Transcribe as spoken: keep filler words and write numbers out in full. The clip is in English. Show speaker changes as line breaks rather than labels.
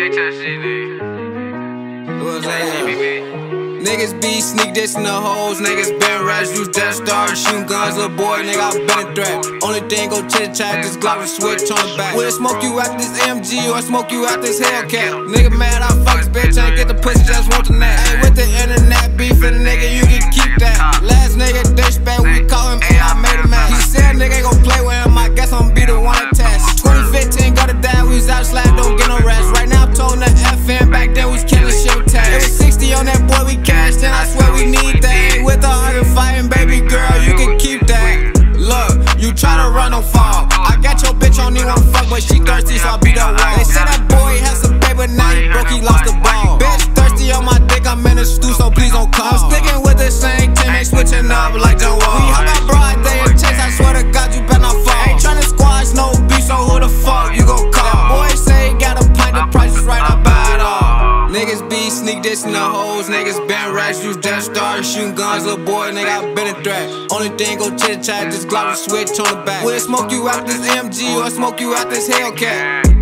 Straight to shit, nigga.
What's that? Niggas be sneak dissing the hoes, niggas been rats, you just started shooting guns, little boy, nigga, I been a threat. Only thing go chit chat, this Glock and switch on the back. Will it smoke you out this M G or smoke you out this Hellcat? Nigga mad, I fuck this bitch, ain't get the pussy, just want the neck. Hey, with the internet beefin', nigga, you can keep that. Last nigga dish bag, we call him, and I made him mad. He said nigga ain't gon' play with him, I guess I'ma be the one attached. twenty fifteen, got to die, we was out slide, don't get no rest. Right now I'm towing the F N, back then we was killing shit with tags. It was sixty on that boy, we cashed in, I swear we need that. Ain't with the hunger fighting, baby girl, you can keep that. Look, you try to run, don't fall. I got your bitch on, need one fuck, but she thirsty, so I beat her wall. They say that boy has some paper, now he broke, he lost the ball. Bitch thirsty on my dick, I'm in the stew, so please don't call. I'm sticking with the same team, ain't switching up like John Wall. We hop out broad day and chase, I swear to God, you better not fall. Ain't tryna squash no beef, so who the fuck you gon' call? That boy say he got a pint, the price is right, I buy it all. Niggas be sneak dissing the hoes, niggas been rats, you just started shooting guns, little boy, nigga, I been a threat. Only thing go chit chat, this Glock and switch on the back. Will it smoke you out this M G or smoke you out this Hellcat?